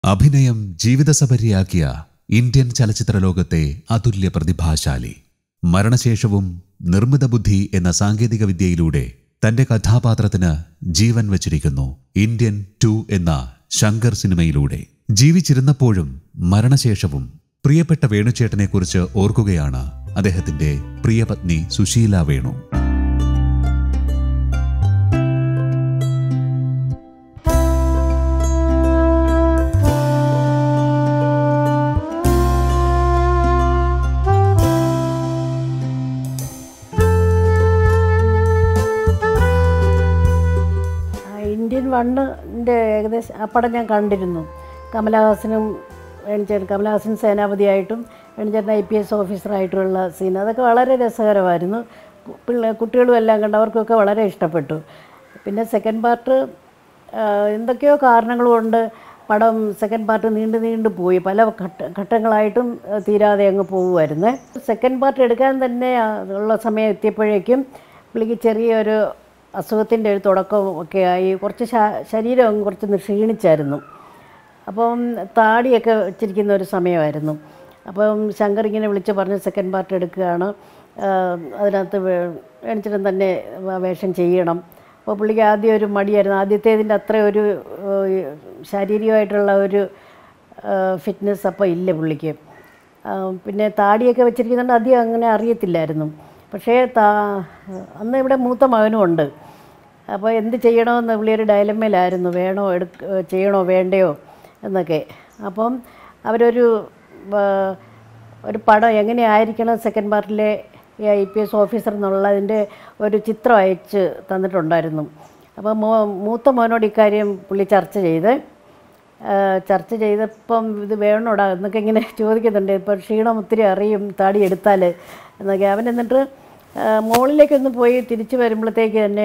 അഭിനയം ജീവിതസപര്യയാക്കിയ ഇന്ത്യൻ ചലച്ചിത്ര ലോകത്തെ അതുല്യ പ്രതിഭാശാലി. മരണശേഷവും നിർമ്മിത ബുദ്ധി എന്ന സാങ്കേതിക വിദ്യയിലൂടെ തന്റെ കഥാപാത്രത്തിന് ജീവൻ വച്ചിരിക്കുന്നു ഇന്ത്യൻ 2 എന്ന ശങ്കർ സിനിമയിലൂടെ. ജീവിച്ചിരുന്നപ്പോഴും മരണശേഷവും പ്രിയപ്പെട്ട വേണുചേട്ടനെക്കുറിച്ച് ഓർക്കുകയാണ് അദ്ദേഹത്തിന്റെ പ്രിയപത്നി സുശീല വേണു. ഇന്ത്യൻ 1-ൻ്റെ ഏകദേശം ആ പടം ഞാൻ കണ്ടിരുന്നു. കമലഹാസനും കമലഹാസൻ സേനാപതിയായിട്ടും വേണുചേട്ടൻ IPS ഓഫീസറായിട്ടുള്ള സീൻ അതൊക്കെ വളരെ രസകരമായിരുന്നു. കുട്ടികളും എല്ലാം കണ്ട് അവർക്കൊക്കെ വളരെ ഇഷ്ടപ്പെട്ടു. പിന്നെ സെക്കൻഡ് പാർട്ട് എന്തൊക്കെയോ കാരണങ്ങൾ കൊണ്ട് പടം സെക്കൻഡ് പാർട്ട് നീണ്ടു പോയി. പല ഘട്ടങ്ങളായിട്ടും തീരാതെ അങ്ങ് പോകുമായിരുന്നു. സെക്കൻഡ് പാർട്ട് എടുക്കാൻ തന്നെ ഉള്ള സമയം എത്തിയപ്പോഴേക്കും പുള്ളിക്ക് ചെറിയൊരു അസുഖത്തിൻ്റെ ഒരു തുടക്കം ഒക്കെ ആയി. കുറച്ച് ശരീരം കുറച്ച് ക്ഷീണിച്ചായിരുന്നു. അപ്പം താടിയൊക്കെ വെച്ചിരിക്കുന്ന ഒരു സമയമായിരുന്നു. അപ്പം ശങ്കർ ഇങ്ങനെ വിളിച്ച് പറഞ്ഞ് സെക്കൻഡ് പാർട്ട് എടുക്കുകയാണ്, അതിനകത്ത് വേണിച്ചേട്ടൻ തന്നെ വേഷം ചെയ്യണം. അപ്പോൾ പുള്ളിക്ക് ആദ്യം ഒരു മടിയായിരുന്നു. ആദ്യത്തേതിൻ്റെ അത്ര ഒരു ശാരീരികമായിട്ടുള്ള ഒരു ഫിറ്റ്നസ് അപ്പോൾ ഇല്ല പുള്ളിക്ക്. പിന്നെ താടിയൊക്കെ വെച്ചിരിക്കുന്നുണ്ട് അധികം അങ്ങനെ അറിയത്തില്ലായിരുന്നു. പക്ഷേ അന്ന് ഇവിടെ മൂത്ത മകനും ഉണ്ട്. അപ്പോൾ എന്ത് ചെയ്യണമെന്ന് പുള്ളിയൊരു ഡയലമ്മയിലായിരുന്നു, ചെയ്യണോ വേണ്ടയോ എന്നൊക്കെ. അപ്പം അവരൊരു പടം എങ്ങനെയായിരിക്കണം സെക്കൻഡ് പാർട്ടിലെ IPS ഓഫീസർ എന്നുള്ളതിൻ്റെ ഒരു ചിത്രം അയച്ച് തന്നിട്ടുണ്ടായിരുന്നു. അപ്പോൾ മൂത്ത മോനോട് ഇക്കാര്യം പുള്ളി ചർച്ച ചെയ്തപ്പം ഇത് വേണോടാ എന്നൊക്കെ ഇങ്ങനെ ചോദിക്കുന്നുണ്ട്. ഇപ്പോൾ ക്ഷീണം ഒത്തിരി അറിയും താടി എടുത്താൽ എന്നൊക്കെ. അവൻ എന്നിട്ട് മുകളിലേക്കൊന്ന് പോയി തിരിച്ചു വരുമ്പോഴത്തേക്ക് തന്നെ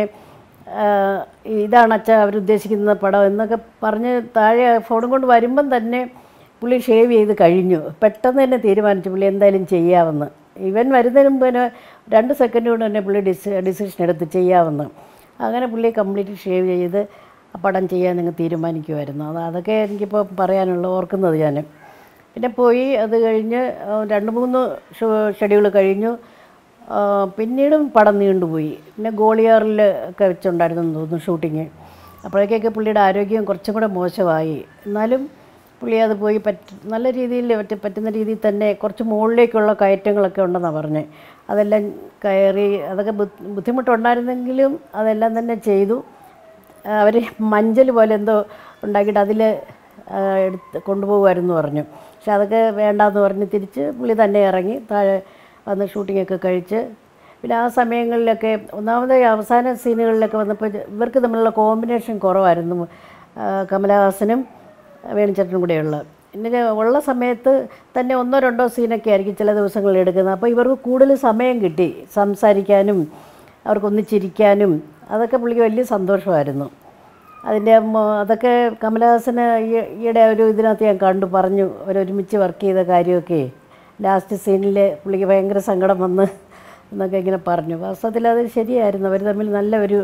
ഇതാണ് അച്ഛാ അവരുദ്ദേശിക്കുന്ന പടം എന്നൊക്കെ പറഞ്ഞ് താഴെ ഫോണും കൊണ്ട് വരുമ്പം തന്നെ പുള്ളി ഷേവ് ചെയ്ത് കഴിഞ്ഞു. പെട്ടെന്ന് തന്നെ തീരുമാനിച്ചു പുള്ളി എന്തായാലും ചെയ്യാമെന്ന്. ഇവൻ വരുന്നതിന് മുമ്പ് തന്നെ 2 സെക്കൻഡ് കൊണ്ട് തന്നെ പുള്ളി ഡിസിഷൻ എടുത്ത് ചെയ്യാമെന്ന്. അങ്ങനെ പുള്ളി കംപ്ലീറ്റ് ഷേവ് ചെയ്ത് ആ പടം ചെയ്യാൻ നിങ്ങൾ തീരുമാനിക്കുമായിരുന്നു. അതൊക്കെ എനിക്കിപ്പോൾ ഓർക്കുന്നത് ഞാൻ. പിന്നെ പോയി അത് കഴിഞ്ഞ് 2-3 ഷെഡ്യൂൾ കഴിഞ്ഞു. പിന്നീടും പടം നീണ്ടുപോയി. പിന്നെ ഗോളിയാറിൽ ഒക്കെ വെച്ചുണ്ടായിരുന്നു തോന്നുന്നു ഷൂട്ടിങ്. അപ്പോഴേക്കൊക്കെ പുള്ളിയുടെ ആരോഗ്യം കുറച്ചും കൂടെ മോശമായി. എന്നാലും പുള്ളി അത് പോയി നല്ല രീതിയിൽ പറ്റുന്ന രീതിയിൽ തന്നെ കുറച്ച് മുകളിലേക്കുള്ള കയറ്റങ്ങളൊക്കെ ഉണ്ടെന്നാണ് പറഞ്ഞത്. അതെല്ലാം കയറി അതൊക്കെ ബുദ്ധിമുട്ടുണ്ടായിരുന്നെങ്കിലും അതെല്ലാം തന്നെ ചെയ്തു. അവർ മഞ്ചൽ പോലെ എന്തോ ഉണ്ടാക്കിയിട്ട് അതിൽ കൊണ്ടുപോകുമായിരുന്നു പറഞ്ഞു. പക്ഷെ അതൊക്കെ വേണ്ടാന്ന് പറഞ്ഞ് തിരിച്ച് പുള്ളി തന്നെ ഇറങ്ങി താഴെ വന്ന് ഷൂട്ടിങ്ങൊക്കെ കഴിച്ച്. പിന്നെ ആ സമയങ്ങളിലൊക്കെ ഒന്നാമത് അവസാന സീനുകളിലൊക്കെ വന്നപ്പോൾ ഇവർക്ക് തമ്മിലുള്ള കോമ്പിനേഷൻ കുറവായിരുന്നു, കമലഹാസനും വേണുചേട്ടനും കൂടെയുള്ള. പിന്നെ ഉള്ള സമയത്ത് തന്നെ 1-2 സീനൊക്കെ ആയിരിക്കും ചില ദിവസങ്ങളിൽ എടുക്കുന്നത്. അപ്പോൾ ഇവർക്ക് കൂടുതൽ സമയം കിട്ടി സംസാരിക്കാനും അവർക്കൊന്നിച്ചിരിക്കാനും. അതൊക്കെ പുള്ളിക്ക് വലിയ സന്തോഷമായിരുന്നു. അതൊക്കെ കമലഹാസന് ഈയിടെ ഒരു ഇതിനകത്ത് ഞാൻ പറഞ്ഞു അവരൊരുമിച്ച് വർക്ക് ചെയ്ത കാര്യമൊക്കെ. ലാസ്റ്റ് സീനിൽ പുള്ളിക്ക് ഭയങ്കര സങ്കടം വന്ന് എന്നൊക്കെ ഇങ്ങനെ പറഞ്ഞു. വാസ്തവത്തിൽ അത് ശരിയായിരുന്നു. അവർ തമ്മിൽ നല്ല ഒരു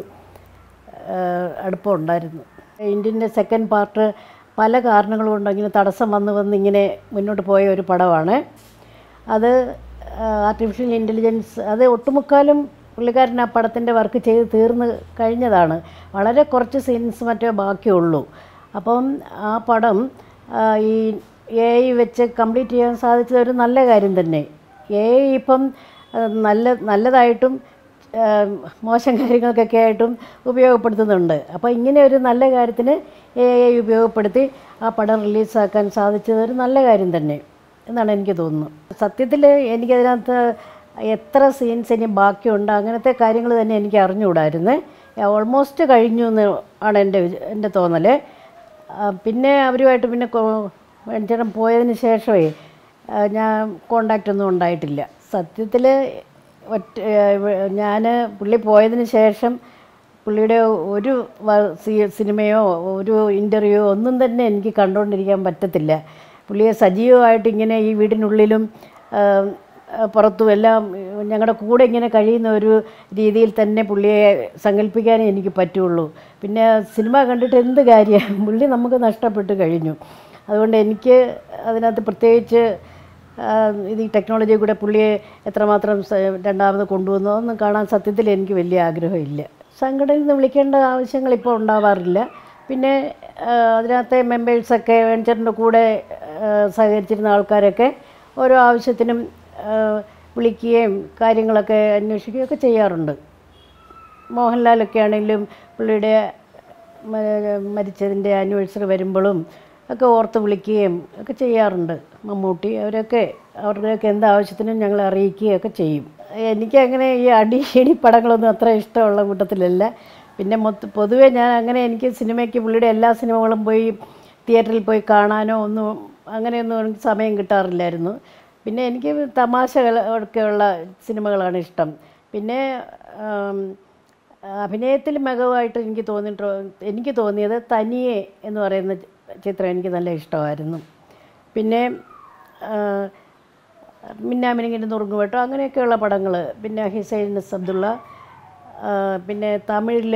അടുപ്പം ഉണ്ടായിരുന്നു. ഇന്ത്യൻ്റെ സെക്കൻഡ് പാർട്ട് പല കാരണങ്ങൾ കൊണ്ട് ഇങ്ങനെ തടസ്സം വന്ന് ഇങ്ങനെ മുന്നോട്ട് പോയ ഒരു പടമാണ് അത്. ആർട്ടിഫിഷ്യൽ ഇൻ്റലിജൻസ് അത് ഒട്ടുമുക്കാലും പുള്ളിക്കാരൻ ആ പടത്തിൻ്റെ വർക്ക് ചെയ്ത് തീർന്ന് കഴിഞ്ഞതാണ്. വളരെ കുറച്ച് സീൻസ് മറ്റേ ബാക്കിയുള്ളൂ. അപ്പം ആ പടം ഈ AI വെച്ച് കംപ്ലീറ്റ് ചെയ്യാൻ സാധിച്ചത് ഒരു നല്ല കാര്യം തന്നെ. AI ഇപ്പം നല്ലതായിട്ടും മോശം കാര്യങ്ങൾക്കൊക്കെ ആയിട്ടും ഉപയോഗപ്പെടുത്തുന്നുണ്ട്. അപ്പോൾ ഇങ്ങനെ ഒരു നല്ല കാര്യത്തിന് AI ഉപയോഗപ്പെടുത്തി ആ പടം റിലീസാക്കാൻ സാധിച്ചത് ഒരു നല്ല കാര്യം തന്നെ എന്നാണ് എനിക്ക് തോന്നുന്നത്. സത്യത്തിൽ എനിക്കതിനകത്ത് എത്ര സീൻസ് ഇനി ബാക്കിയുണ്ട് അങ്ങനത്തെ കാര്യങ്ങൾ തന്നെ എനിക്ക് അറിഞ്ഞുകൂടായിരുന്നു. ഓൾമോസ്റ്റ് കഴിഞ്ഞു എന്ന് ആണ് എൻ്റെ തോന്നൽ. പിന്നെ അവരുമായിട്ട് പിന്നെ വേണിച്ചേട്ടൻ പോയതിന് ശേഷമേ ഞാൻ കോണ്ടാക്റ്റ് ഒന്നും ഉണ്ടായിട്ടില്ല. സത്യത്തിൽ പുള്ളി പോയതിന് ശേഷം പുള്ളിയുടെ ഒരു സിനിമയോ ഒരു ഇൻ്റർവ്യൂയോ ഒന്നും തന്നെ എനിക്ക് കണ്ടുകൊണ്ടിരിക്കാൻ പറ്റത്തില്ല. പുള്ളിയെ സജീവമായിട്ട് ഇങ്ങനെ ഈ വീടിനുള്ളിലും പുറത്തും എല്ലാം ഞങ്ങളുടെ കൂടെ ഇങ്ങനെ കഴിയുന്ന ഒരു രീതിയിൽ തന്നെ പുള്ളിയെ സങ്കല്പിക്കാനേ എനിക്ക് പറ്റുള്ളൂ. പിന്നെ സിനിമ കണ്ടിട്ട് എന്ത് കാര്യമാണ്, പുള്ളി നമുക്ക് നഷ്ടപ്പെട്ട് കഴിഞ്ഞു. അതുകൊണ്ട് എനിക്ക് അതിനകത്ത് പ്രത്യേകിച്ച് ഇത് ഈ ടെക്നോളജി കൂടെ പുള്ളിയെ എത്രമാത്രം രണ്ടാമത് കൊണ്ടുവന്നോ എന്ന് കാണാൻ സത്യത്തിൽ എനിക്ക് വലിയ ആഗ്രഹമില്ല. സംഘടനയിൽ നിന്ന് വിളിക്കേണ്ട ആവശ്യങ്ങൾ ഇപ്പോൾ ഉണ്ടാവാറില്ല. പിന്നെ അതിനകത്തെ മെമ്പേഴ്സൊക്കെ വെഞ്ചറിൻ്റെ കൂടെ സഹകരിച്ചിരുന്ന ആൾക്കാരൊക്കെ ഓരോ ആവശ്യത്തിനും വിളിക്കുകയും കാര്യങ്ങളൊക്കെ അന്വേഷിക്കുകയൊക്കെ ചെയ്യാറുണ്ട്. മോഹൻലാലൊക്കെ ആണെങ്കിലും പുള്ളിയുടെ മരിച്ചതിൻ്റെ ആനിവേഴ്സറി വരുമ്പോഴും ഒക്കെ ഓർത്ത് വിളിക്കുകയും ഒക്കെ ചെയ്യാറുണ്ട്. മമ്മൂട്ടി അവരുടെയൊക്കെ എന്താവശ്യത്തിനും ഞങ്ങളെ അറിയിക്കുകയൊക്കെ ചെയ്യും. എനിക്കങ്ങനെ ഈ അടിയിടി പടങ്ങളൊന്നും അത്ര ഇഷ്ടമുള്ള കൂട്ടത്തിലല്ല. പിന്നെ പൊതുവേ ഞാൻ അങ്ങനെ എനിക്ക് സിനിമയ്ക്ക് പുള്ളിയുടെ എല്ലാ സിനിമകളും പോയി തിയേറ്ററിൽ പോയി കാണാനോ അങ്ങനെയൊന്നും എനിക്ക് സമയം കിട്ടാറില്ലായിരുന്നു. പിന്നെ എനിക്ക് തമാശകളൊക്കെയുള്ള സിനിമകളാണ് ഇഷ്ടം. പിന്നെ അഭിനയത്തിൽ മികവായിട്ട് എനിക്ക് തോന്നിയത് തനിയെ എന്ന് പറയുന്ന ചിത്രം എനിക്ക് നല്ല ഇഷ്ടമായിരുന്നു. പിന്നെ മിന്നാമിനുങ്ങിൻ്റെ നുറുങ്ങുവെട്ടം അങ്ങനെയൊക്കെയുള്ള പടങ്ങൾ, പിന്നെ ഹിസൈൻ അബ്ദുള്ള, പിന്നെ തമിഴിൽ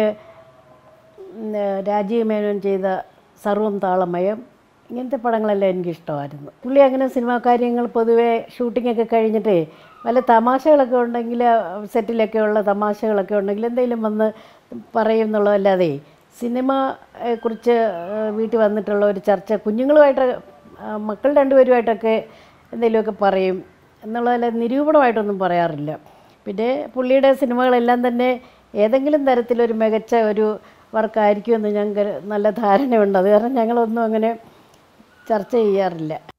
രാജീവ് മേനോൻ ചെയ്ത സർവം താളമയം, ഇങ്ങനത്തെ പടങ്ങളെല്ലാം എനിക്കിഷ്ടമായിരുന്നു. പുള്ളി അങ്ങനെ സിനിമാ കാര്യങ്ങൾ പൊതുവേ ഷൂട്ടിങ്ങൊക്കെ കഴിഞ്ഞിട്ടേ വല്ല തമാശകളൊക്കെ ഉണ്ടെങ്കിൽ സെറ്റിലൊക്കെ ഉള്ള തമാശകളൊക്കെ ഉണ്ടെങ്കിൽ എന്തെങ്കിലും വന്ന് പറയും എന്നുള്ളതല്ലാതെ സിനിമയെക്കുറിച്ച് വീട്ടിൽ വന്നിട്ടുള്ള ഒരു ചർച്ച കുഞ്ഞുങ്ങളുമായിട്ട് മക്കൾ രണ്ടുപേരുമായിട്ടൊക്കെ എന്തെങ്കിലുമൊക്കെ പറയും എന്നുള്ളതല്ല, നിരൂപണമായിട്ടൊന്നും പറയാറില്ല. പിന്നെ പുള്ളിയുടെ സിനിമകളെല്ലാം തന്നെ ഏതെങ്കിലും തരത്തിലൊരു മികച്ച ഒരു വർക്കായിരിക്കുമെന്ന് ഞങ്ങൾക്ക് നല്ല ധാരണയുണ്ട്. അത് കാരണം ഞങ്ങളൊന്നും അങ്ങനെ ചർച്ച ചെയ്യാറില്ല.